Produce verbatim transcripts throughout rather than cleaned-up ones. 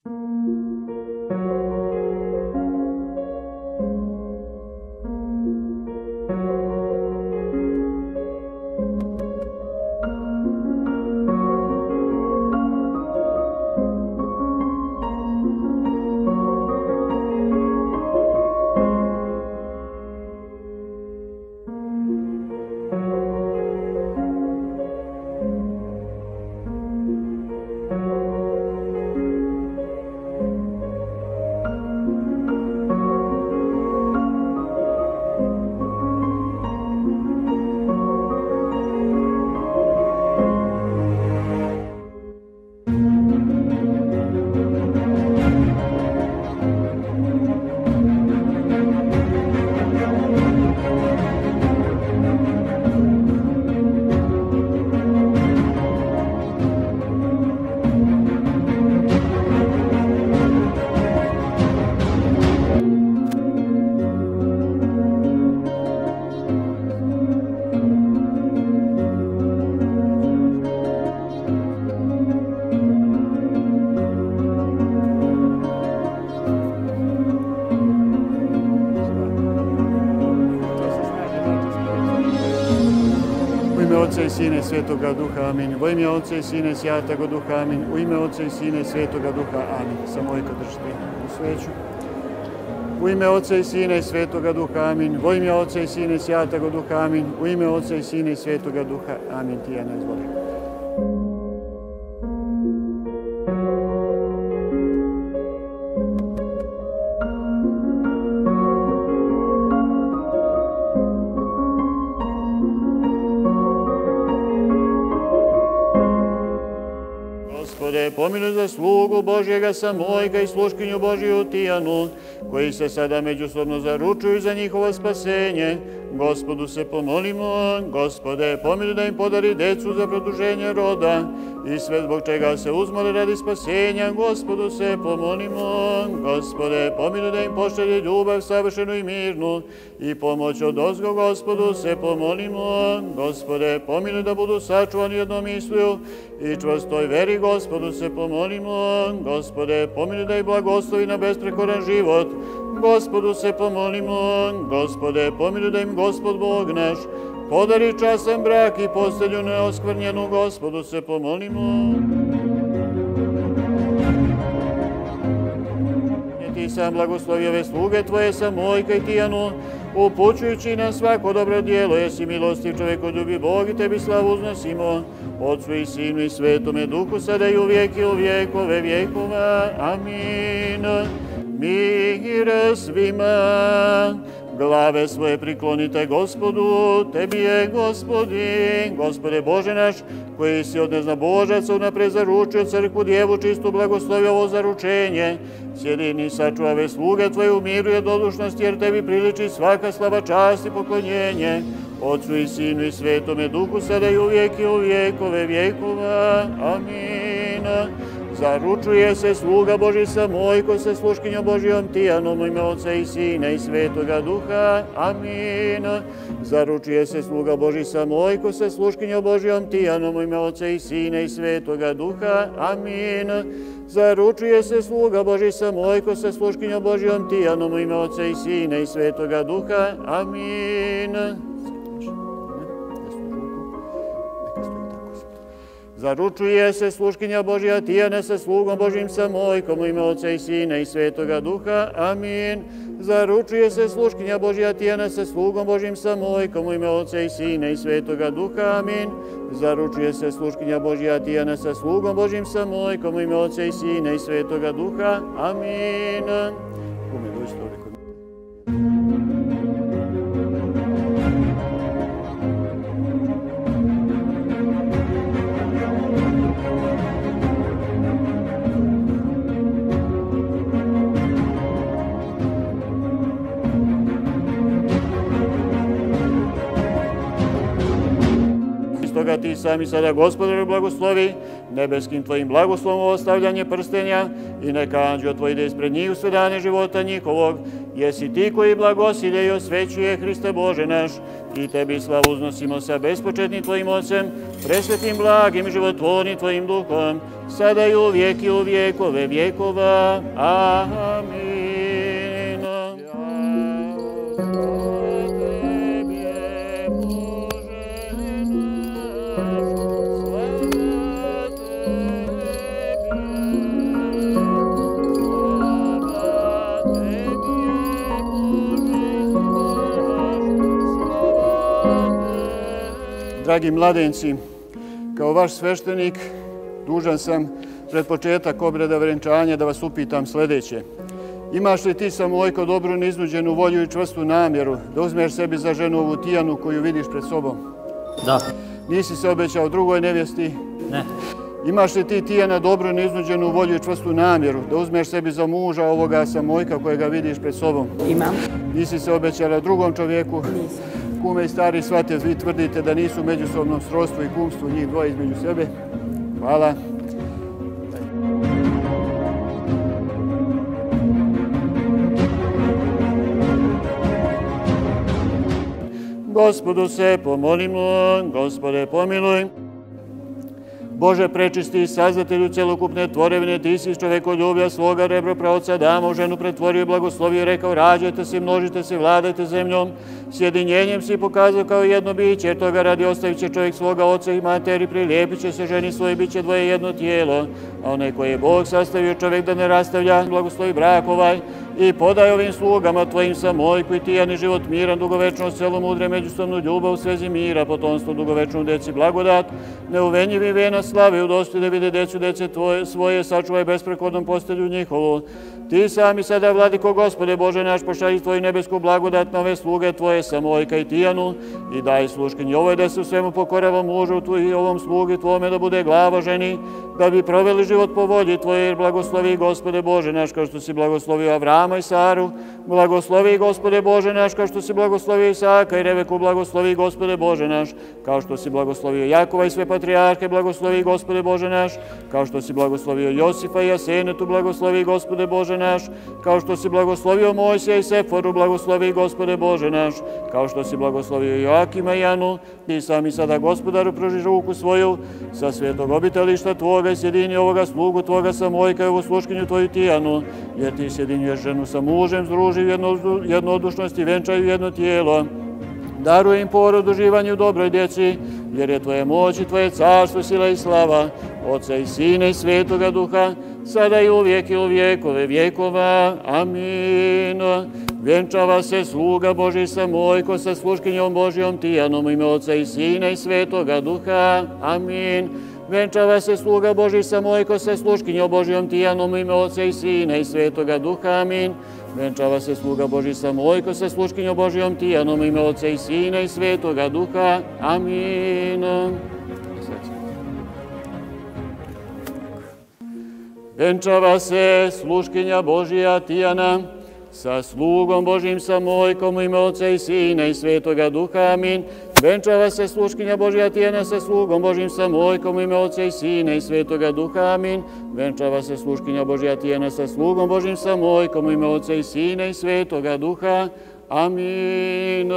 Oca i Sina i Svetoga Duha, amin. U ime Oca i Sina i Svetoga Duha, amin. U ime Oca i Sina i Svetoga Duha, amin. Samo ojko držite u sveću. U ime Oca i Sina i Svetoga Duha, amin. U ime Oca i Sina i Svetoga Duha, amin. U ime Oca i Sina i Svetoga Duha, amin. Tijana, izvoli. Gospode, pomiluj za slugu Božjega Samojka i sluškinju Božiju Tijanu, koji se sada međusobno zaručuju za njihovo spasenje. Gospodu se pomolimo. Gospode, pomiluj da im podari decu za produženje roda i sve zbog čega se uzmole radi spasenja. Gospodu se pomolimo. Gospode, pomiluj da im pošalje ljubav savršenu i mirnu i pomoć od ozgo. Gospodu se pomolimo. Gospode, pomiluj da budu sačuvani jednom misliju i čvrstoj veri. Gospodu se pomolimo. Gospode, pomiluj da ih blagoslovi na besprekoran život. Gospodu se pomolimo. Gospode, pomiluj da im Gospod Bog naš podari časan brak i postelju neoskvrnjenu. Gospodu se pomolimo. Ti sam blagoslovi ove sluge Tvoje Samojka i Tijanu, upućujući na svako dobro djelo. Jesi milostiv čovekoljubi Bog i Tebi slavu uznosimo, Otcu i Sinu i Svetome Duhu, sada i uvijek i u vjekove vjekova. Amin. Mir svima. Glave svoje priklonite Gospodu, Tebi je Gospodin. Gospode Bože naš, koji si od neznabožaca unapred zaručio crkvu djevu čistu, blagoslovi ovo zaručenje. Sjedini sačuvave sluge Tvoje u miru i jednodušnosti, jer Tebi priliči svaka slava, čast i poklonjenje. Otcu i Sinu i Svetome Duhu, sada i uvijek i u vjekove vjekova. Amin. Zaručuje se sluga Božji Samojko sa sluškinjom Božijom Tijanom u ime Oca i Sina i Svetoga Duha. Amin. Zaručuje se sluga Božji Samojko sa sluškinjom Božijom Tijanom u ime Oca i Sina i Svetoga Duha. Amin. Zaručuje se sluga Božji Samojko sa sluškinjom Božijom Tijanom u ime Oca i Sina i Svetoga Duha. Amin. Zaručuje se sluškinja Božja Tijana sa slugom Božjim Samojkom u ime Oca i Sina i Svetoga Duha. Amin. Zaručuje se sluškinja Božja Tijana sa slugom Božjim Samojkom u ime Oca i Sina i Svetoga Duha. Amin. Zaručuje se sluškinja Božja Tijana sa slugom Božjim Samojkom u ime Oca i Sina i Svetoga Duha. Amin. ti sami sada, Gospodaru, blagoslovi nebeskim tvojim blagoslovom ostavljanje prstenja i neka anđeo tvoj ide ispred njih u sve dane života njihovog. Jesi ti koji blagosilje i osvećuje, Hriste Bože naš, i tebi slavu uznosimo sa bespočetnim tvojim Ocem, presvetim, blagim i životvornim tvojim Duhom, sada i uvijek i u vjekove vjekova. Amin. Dragi mladenci, kao vaš sveštenik, dužan sam pred početak obreda vjenčanja da vas upitam sljedeće. Imaš li ti, Samojko, dobru neiznuđenu volju i čvrstu namjeru da uzmeš sebi za ženu ovu Tijanu koju vidiš pred sobom? Da. Nisi se obećao drugoj nevjesti? Ne. Imaš li ti, Tijana, dobru neiznuđenu volju i čvrstu namjeru da uzmeš sebi za muža ovoga Samojka kojega vidiš pred sobom? Imam. Nisi se obećala drugom čovjeku? Nisam. Kume i stari svate, vi tvrdite da nisu u međusobnom srodstvu i kumstvu njih dvoje između sebe. Hvala. Gospodu se pomolimo, Gospode pomiluj. Bože prečisti, Sazdatelju celokupne tvorevine, ti si iz čovekoljublja svoga rebro pravca Adama u ženu pretvorio i blagoslovio, rekao, rađajte se, množite se, vladajte zemljom. Sjedinjenjem si pokazao kao jedno biće, jer toga radi ostavit će čovjek svoga oca i materi, prilijepit će se ženi svoje, bit će dvoje jedno tijelo. A onaj koji je Bog sastavio čovjek da ne rastavlja, blagoslovi brak ovaj i podaj ovim slugama tvojim Samojku i Tijani život miran, dugovečnost, celo mudre, međusobnu ljubav u svezi mira, potomstvo dugovečnu deci blagodat, neuvenjivi vena slave, udosti da vide decu dece tvoje, svoje, sačuvaj besprekodnom postelju njihovu. Ti sami sada, Vladiko Gospode Bože naš, pošalji tvoju nebesku blagodat na ove sluge tvoje Samojka i Tijanu i daj sluškinji ovoj da se u svemu pokorava mužu tu i ovom slugi tvome da bude glava ženi, da bi proveli život po volji tvoje, jer blagoslovi Gospode Bože naš, kao što si blagoslovio Avrama i Saru, blagoslovi Gospode Bože naš, kao što si blagoslovio Isaka i Rebeku, blagoslovi Gospode Bože naš, kao što si blagoslovio Jakova i sve patrijarhe, blagoslovi Gospode Bože naš, kao što si blagoslovio Josifa i Jasenetu, blagoslovi Gospode Bože naš, kao što si blagoslovio Mojsija i Seforu, blagoslovi Gospode Bože naš, kao što si blagoslovio Joakima i Janu, ti sami sada, Gospodaru, pruži ruku svoju sa svetog obitališta tvoga i sjedini ovoga slugu tvoga Samojka i ovu sluškinju tvoju Tijanu, jer ti sjedinjuješ ženu sa mužem, združi u jednodušnost i venčaju jedno tijelo. Daruj im porod u živanju dobroj djeci, jer je tvoje moć i tvoje carstvo, sila i slava, Oca i Sina i Svetoga Duha, sada i uvijek i u vjekove vjekova. Amin. Vjenčava se sluga Božji Samojko sa sluškinjom Božjom Tijanom u ime Oca i Sina i Svetoga Duha. Amin. Vjenčava se sluga Božji Samojko sa sluškinjom Božjom Tijanom u ime Oca i Sina i Svetoga Duha. Amin. Vjenčava se sluga Božji Samojko sa sluškinjom Božjom Tijanom u ime Oca i Sina i Svetoga Duha. Amin. Vjenčava se sluškinja Božja Tijana sa slugom Božjim Samojkom u ime Oca i Sina i Svetoga Duha. Amin. Vjenčava se sluškinja Božja Tijana sa slugom Božjim Samojkom u ime Oca i Sina i Svetoga Duha. Amin. Vjenčava se sluškinja Božja Tijana sa slugom Božjim Samojkom u ime Oca i Sina i Svetoga Duha. Amin.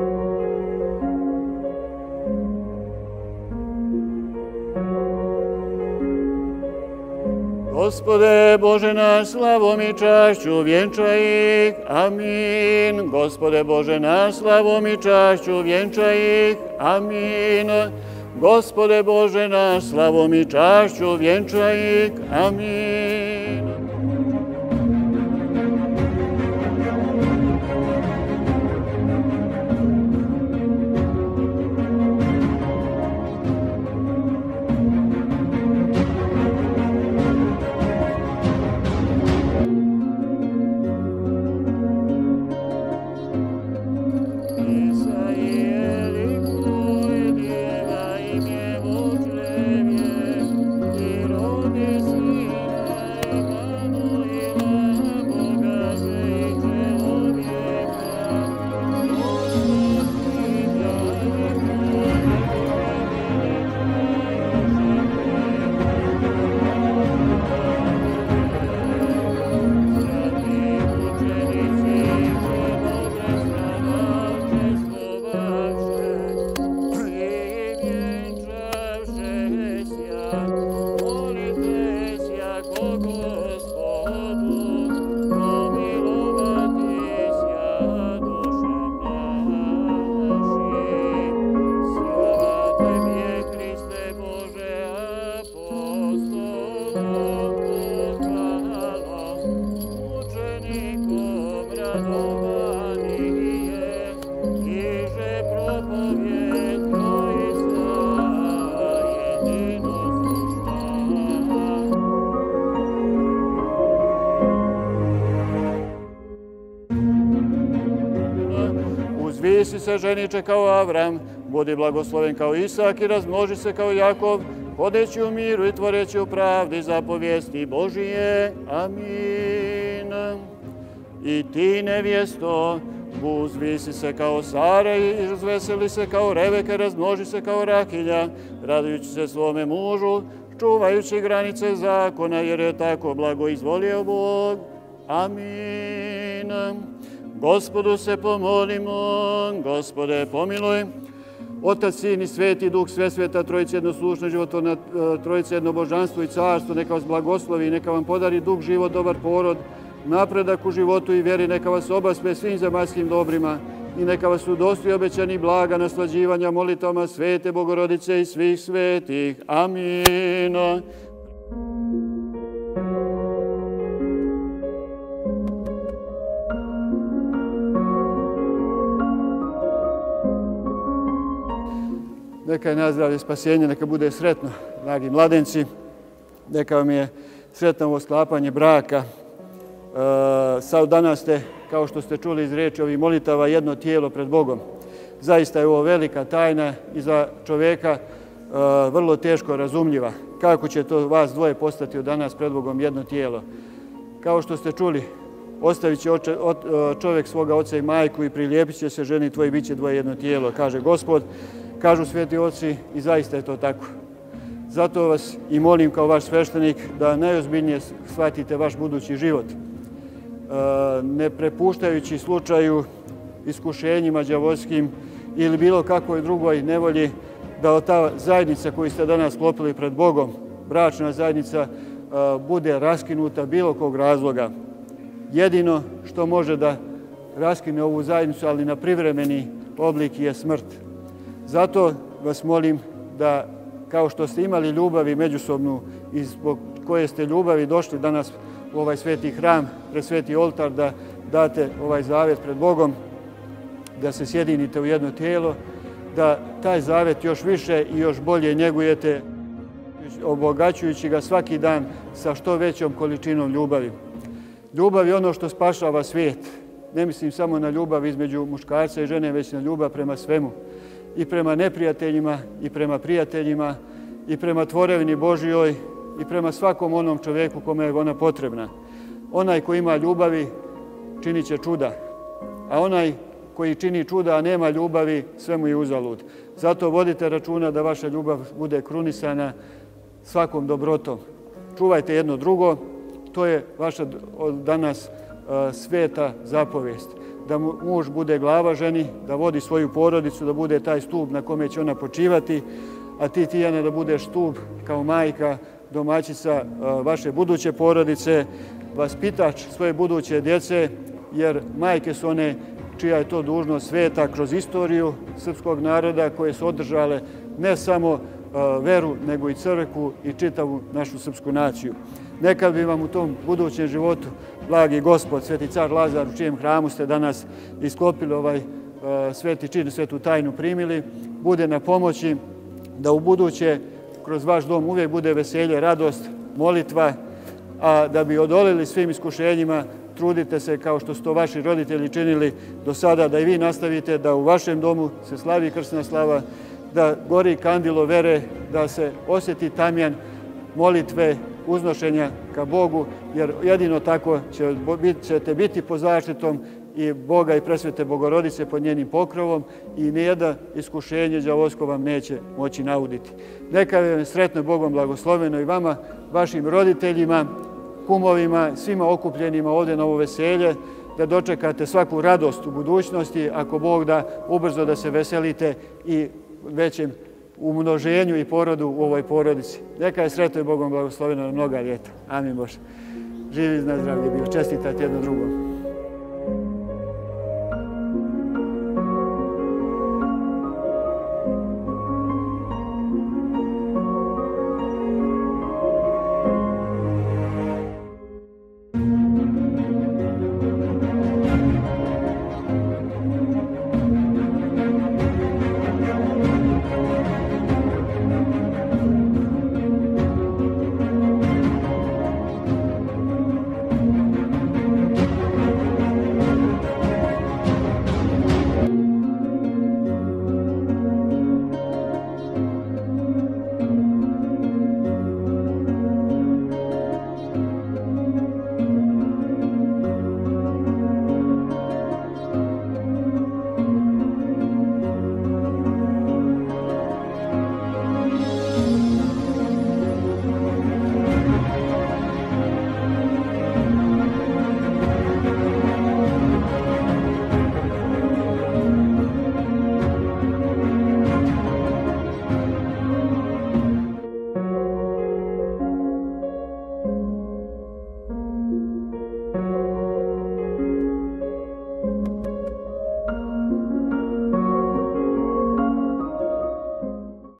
Gospode Bože naš, slavom i čašću vjenčaj ih. Amin. Gospode Bože naš, slavom i čašću vjenčaj ih. Amin. Gospode Bože naš, slavom i čašću vjenčaj ih. Amin. Thank you. Uzvisi se ženiče kao Avram, budi blagosloven kao Isak i razmnoži se kao Jakov, hodeći u miru i tvoreći u pravdi zapovijesti Božije. Amin. I ti, nevjesto, uzvisi se kao Sara i razveseli se kao Reveka, razmnoži se kao Rahilja, radujući se svome mužu, čuvajući granice zakona, jer je tako blago izvolio Bog. Amin. Gospodu se pomolimo. Gospode, pomiluj. Otac, Sin i Sveti Duh, sve sveta, Trojice jednoslušno, životvorna Trojice jedno božanstvo i carstvo, neka vas blagoslovi i neka vam podari dug život, dobar porod, napredak u životu i vjeri, neka vas obaspe svim zemaljskim dobrima i neka vas udostoji obećani blaga naslađivanja molitama Svete Bogorodice i svih svetih. Amin. Neka je nazdravlje spasenje, neka bude sretno, dragi mladenci. Neka vam je sretno ovo sklapanje braka. Sad danas ste, kao što ste čuli iz riječi ovih molitava, jedno tijelo pred Bogom. Zaista je ovo velika tajna i za čovjeka vrlo teško razumljiva. Kako će to vas dvoje postati od danas pred Bogom jedno tijelo? Kao što ste čuli, ostavit će čovjek svoga oca i majku i prilijepit će se ženi tvoji, bit će dvoje jedno tijelo, kaže Gospod. Kažu sveti oci i zaista je to tako. Zato vas i molim kao vaš sveštenik da najozbiljnije shvatite vaš budući život. Ne prepuštajući slučaju, iskušenjima đavolskim ili bilo kakvoj drugoj nevolji, da ta zajednica koju ste danas sklopili pred Bogom, bračna zajednica, bude raskinuta bilo kog razloga. Jedino što može da raskine ovu zajednicu, ali na privremeni oblik, je smrt. Zato vas molim da, kao što ste imali ljubavi međusobnu i zbog koje ste ljubavi došli danas u ovaj sveti hram, pred sveti oltar, da date ovaj zavet pred Bogom, da se sjedinite u jedno tijelo, da taj zavet još više i još bolje njegujete, obogaćujući ga svaki dan sa što većom količinom ljubavi. Ljubav je ono što spašava svijet. Ne mislim samo na ljubav između muškarca i žene, već na ljubav prema svemu. I prema neprijateljima, i prema prijateljima, i prema tvorevini Božijoj, i prema svakom onom čovjeku kome je ona potrebna. Onaj koji ima ljubavi činit će čuda, a onaj koji čini čuda, a nema ljubavi, sve mu je uzalud. Zato vodite računa da vaša ljubav bude krunisana svakom dobrotom. Čuvajte jedno drugo, to je vaša danas sveta zapovijest. Da muž bude glava ženi, da vodi svoju porodicu, da bude taj stup na kome će ona počivati, a ti, Tijana, da budeš stup kao majka, domaćica vaše buduće porodice, vaspitač svoje buduće djece, jer majke su one čija je to dužnost sveta kroz istoriju srpskog naroda, koje su održale ne samo veru, nego i crkvu i čitavu našu srpsku naciju. Neka bi vam u tom budućem životu, blagi Gospod, sveti car Lazar, u čijem hramu ste danas isklopili ovaj sveti čin, svetu tajnu primili, bude na pomoći da u buduće kroz vaš dom uvijek bude veselje, radost, molitva, a da bi odolili svim iskušenjima, trudite se kao što su to vaši roditelji činili do sada, da i vi nastavite, da u vašem domu se slavi krsna slava, da gori kandilo vere, da se osjeti tamjan molitve, uznošenja ka Bogu, jer jedino tako ćete biti pod zaštitom i Boga i presvete Bogorodice pod njenim pokrovom i nijedno iskušenje đavolsko vam neće moći nauditi. Neka je sretno Bogom blagosloveno i vama, vašim roditeljima, kumovima, svima okupljenima ovdje na ovo veselje, da dočekate svaku radost u budućnosti, ako Bog da, ubrzo da se veselite i većem umnoženju i porodu u ovoj porodici. Neka je sretno i Bogom blagosloveno na mnoga ljeta. Amin Bože. Živi na zdravlje bio. Čestitajte jedno drugom.